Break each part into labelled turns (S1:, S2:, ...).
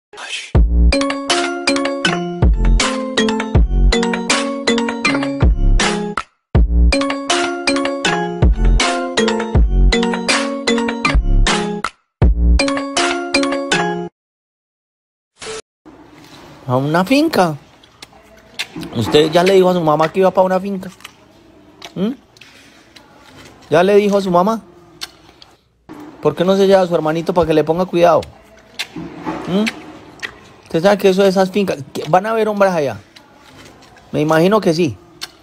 S1: ¿A una finca? ¿Usted ya le dijo a su mamá que iba para una finca? ¿Ya le dijo a su mamá? ¿Por qué no se lleva a su hermanito para que le ponga cuidado? ¿Usted sabe que eso de esas fincas, van a haber hombres allá? Me imagino que sí.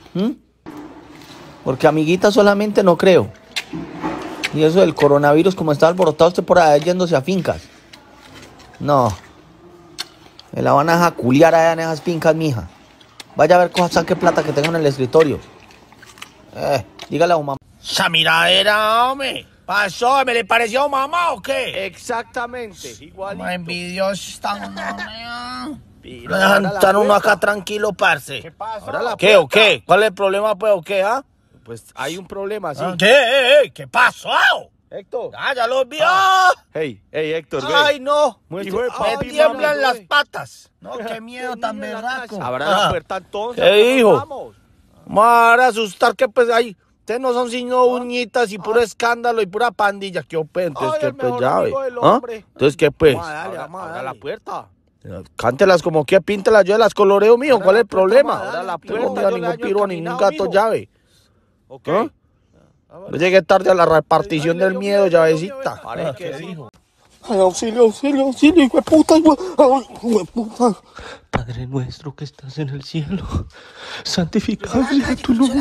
S1: Porque amiguita solamente no creo. Y eso del coronavirus, como está alborotado usted por allá yéndose a fincas. No. Me la van a jaculear allá en esas fincas, mija. Vaya a ver cómo saque plata que tengo en el escritorio. Dígale a su mamá.
S2: Esa miradera, hombre. ¿Pasó? ¿Me le pareció mamá o qué?
S3: Exactamente, igualito.
S2: Más envidioso está uno, hombre. No dejan estar uno acá tranquilo, parce.
S3: ¿Qué pasó?
S2: ¿Qué o qué? ¿Cuál es el problema, pues, o qué, ah?
S3: Pues hay un problema, sí.
S2: ¿Qué? ¿Qué pasó?
S3: Héctor.
S2: Ya lo vio.
S3: Hey, Héctor, ve.
S2: Ay, no.
S3: Hijo de
S2: Me
S3: papi,
S2: tiemblan
S3: mami,
S2: las
S3: güey.
S2: patas. No, qué miedo tan berraco.
S3: Abra la puerta entonces.
S2: ¿Qué hijo?
S3: Vamos.
S2: Para asustar que pues ahí. Ustedes no son sino uñitas y puro escándalo y pura pandilla. ¿Qué ope? Entonces,
S3: Ay,
S2: ¿qué
S3: el
S2: pues
S3: mejor
S2: llave?
S3: amigo del hombre.
S2: Entonces, ¿qué pues?
S3: Vamos a darle, vamos a darle. Abra la puerta.
S2: Cántelas como que píntelas, yo las coloreo, mijo. ¿Cuál es el problema?
S3: Abra la
S2: No
S3: puerta,
S2: tengo
S3: yo le
S2: ningún
S3: daño el
S2: piro a ningún
S3: caminado,
S2: gato
S3: mijo.
S2: llave.
S3: Ok.
S2: ¿Ah? Yo llegué tarde a la repartición del miedo, llavecita.
S3: Parece que dijo.
S2: Ay, auxilio, hijo de puta, hijo de puta.
S4: Padre nuestro que estás en el cielo, santificado sea tu nombre.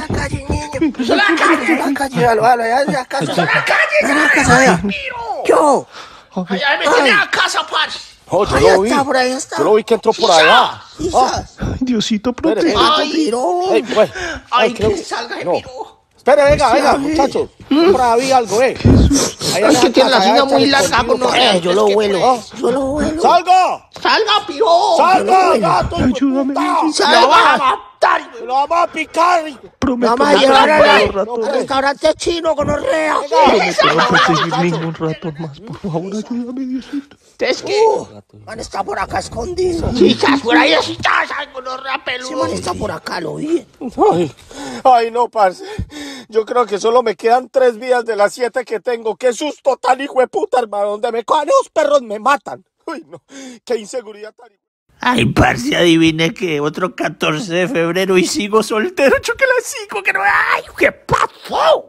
S2: Yo.
S5: Allá me tiene a casa, parce.
S2: Oh, yo lo vi que entró por allá.
S4: Ay, Diosito, protege.
S5: Ay,
S2: Ey, pues.
S5: ay,
S2: creo-
S5: que salga de
S2: no.
S5: piro.
S2: Espere, venga, muchachos. Por ahí vi algo,
S5: Ay, que tiene la silla muy larga. Yo lo vuelo.
S2: ¡Salga!
S5: Salga, piro.
S2: ¡Salga, gato!
S4: Ayúdame, Diosito.
S2: ¡Lo vamos a matar! ¡Lo vamos a picar!
S4: Prometo
S5: Vamos a
S4: no
S5: llevar a
S4: perseguir
S5: la-
S4: ratón.
S5: al restaurante chino con orrea.
S4: Prometo no perseguir ningún ratón más. Por favor, ayúdame, Diosito.
S5: Es que man está por acá escondido. Sí, estás por ahí, estás con orrea peludo. Sí, man está por acá, lo vi.
S2: Ay, no, parce. Yo creo que solo me quedan 3 días de las 7 que tengo. ¡Qué susto tan hijo de puta, hermano! Donde me cojan esos perros me matan. Uy, no. ¡Qué inseguridad tan...
S1: Ay, parce, adivine que otro 14 de febrero y sigo soltero. Yo que la sigo, que no... ¡Ay, qué pasó!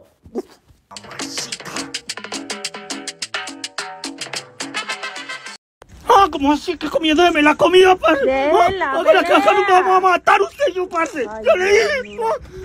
S1: ¿Cómo así que comiéndome la comida, parce?
S6: Déjela,
S1: Que la caja no me
S6: déjela.
S1: vamos a matar usted y yo, parce. Yo le dije...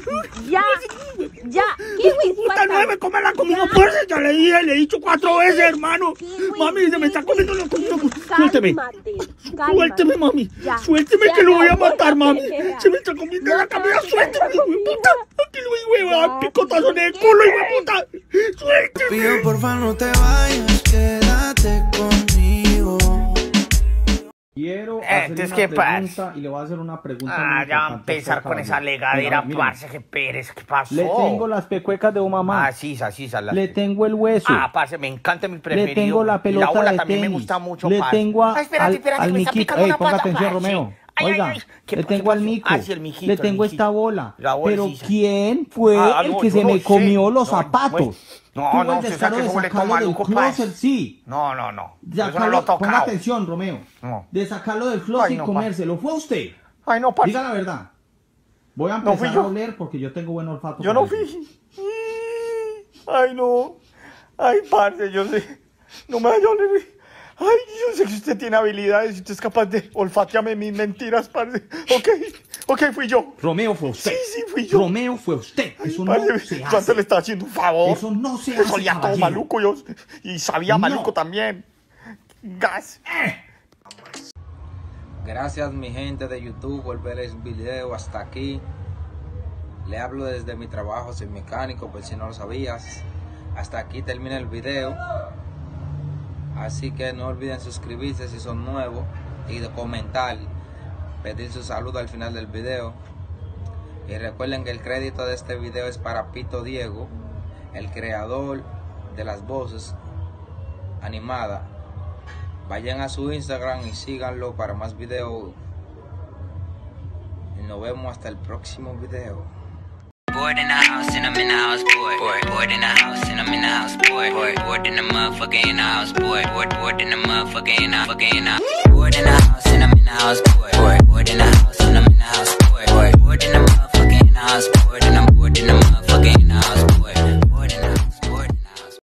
S6: Ya, Kiwi,
S1: Puta, no me come la comida, parce. Ya le dije, le he dicho 4 veces, hermano. Mami, se me está comiendo la comida. Suélteme. Suélteme, mami.
S6: Ya.
S1: Suélteme
S6: Ya,
S1: que lo voy a
S6: ya,
S1: matar, mami.
S6: ya.
S1: Se me está comiendo la comida. Suélteme, hijo de puta. Aquí lo voy a
S6: Ya,
S1: dar picotazo en el culo, hijo de puta. Suélteme.
S7: Pido porfa no te vayas, quédate conmigo.
S8: Quiero hacerle
S2: entonces, ¿qué
S8: una
S2: pasa?
S8: pregunta y le voy a hacer una pregunta muy
S2: ya va a
S8: importante
S2: empezar
S8: acerca
S2: con
S8: de
S2: esa
S8: mí.
S2: legadera,
S8: Venga, miren,
S2: parce, que Pérez, ¿qué pasó?
S8: le tengo las pecuecas de mamá.
S2: Sí,
S8: Le tengo el hueso.
S2: parce, me encanta mi
S8: Le
S2: preferido.
S8: tengo la pelota
S2: y la bola
S8: de
S2: también
S8: tenis.
S2: me gusta mucho,
S8: Le
S2: parce.
S8: tengo
S2: espérate,
S8: al
S2: que me está
S8: miquito.
S2: picando una
S8: Ponga
S2: pata,
S8: atención,
S2: parce.
S8: Romeo.
S2: Ay,
S8: Oiga,
S2: ay, ¿qué
S8: le
S2: pasó?
S8: tengo al mico.
S2: Sí, el mijito,
S8: Le
S2: el
S8: tengo
S2: mijito.
S8: esta bola.
S2: La bola,
S8: Pero
S2: sí, sí.
S8: ¿quién fue el
S2: no,
S8: que
S2: yo
S8: se
S2: no
S8: me
S2: sé.
S8: comió los
S2: No,
S8: zapatos?
S2: no,
S8: Tuvo
S2: no,
S8: el
S2: usted
S8: descaro
S2: sabe que
S8: de
S2: ese boleto
S8: sacarlo del
S2: maluco,
S8: closet,
S2: parce.
S8: sí.
S2: No. Eso no
S8: Sacarlo-
S2: lo he tocado.
S8: ponga atención, Romeo.
S2: No.
S8: De sacarlo del closet
S2: Ay,
S8: y
S2: no,
S8: comérselo. ¿Fue usted?
S2: Ay, no, parce.
S8: Diga la verdad. Voy a
S2: No fui
S8: empezar
S2: yo.
S8: a oler porque yo tengo buen olfato.
S2: Yo
S8: para
S2: no
S8: eso.
S2: fui. Ay, no. Ay, parce, yo sé. No me vaya a oler. Ay, yo sé que usted tiene habilidades y usted es capaz de olfatearme mis mentiras, parce. Ok, fui yo.
S8: Romeo fue usted.
S2: Sí, fui yo.
S8: Romeo fue usted. Eso no
S2: Parce,
S8: se
S2: yo antes le
S8: hace.
S2: estaba haciendo un favor.
S8: Eso no se
S2: Yo
S8: hace,
S2: olía todo
S8: caballero.
S2: maluco y sabía
S8: No.
S2: maluco también. Gas.
S9: Gracias mi gente de YouTube por ver el video hasta aquí. Le hablo desde mi trabajo, soy mecánico, por si no lo sabías. Hasta aquí termina el video. Así que no olviden suscribirse si son nuevos y de comentar, pedir su saludo al final del video. Y recuerden que el crédito de este video es para Pito Diego, el creador de las voces animadas Vayan a su Instagram y síganlo para más videos. Y nos vemos hasta el próximo video.
S6: Bored in the house and I'm in the house, bored. Bored in the house and I'm in the house, bored. Bored in the motherfucker in the house, bored. Bored in the motherfucker in the Bored in the house and I'm in the house.